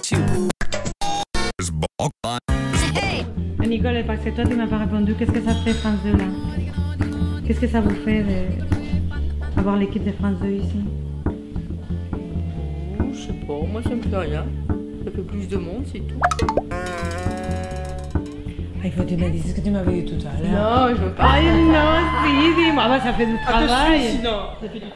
Nicole, parce que toi tu m'as pas répondu, qu'est-ce que ça fait France 2 là? Qu'est-ce que ça vous fait d'avoir l'équipe de France 2 ici? Oh, je sais pas, moi ça me fait rien. Ça fait plus de monde, c'est tout. Ah, il faut que tu me dises ce que tu m'avais dit tout à l'heure. Non, je veux pas. Ay, non, si, dis-moi, bah, ça fait du travail. Sinon, ça fait du